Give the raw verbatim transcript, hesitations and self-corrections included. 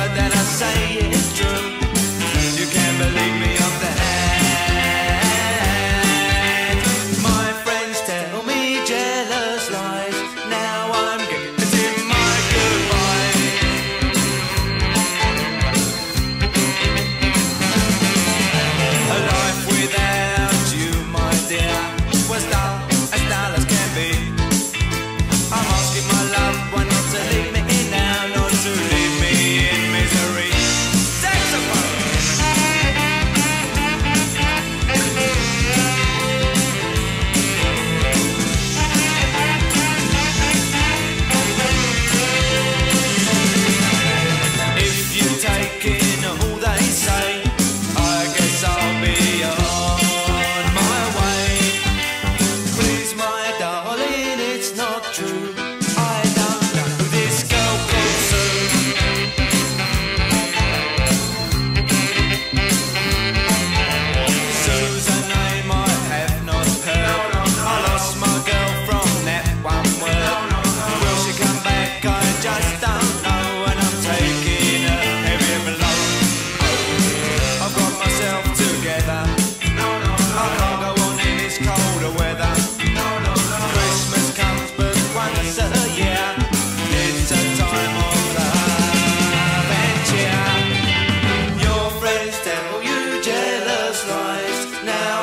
word that I say is true. You can't believe me off the head. My friends tell me jealous lies. Now I'm getting my goodbye. A life without you, my dear, was dull as dull as can be. I'm asking my loved one not to leave me now, not to leave me in misery. Saxophone! If you take in all they say, I guess I'll be on my way. Please, my darling, it's not true. I don't know this girl called Sue. Sue's a name I have not heard. I lost my girl from that one word. Will she come back? I just don't know. And I'm taking a heavy blow. I've got myself together. I can't go on in this colder weather. Christmas comes but once a year. It's a time of love and cheer. Your friends tell you jealous lies. Now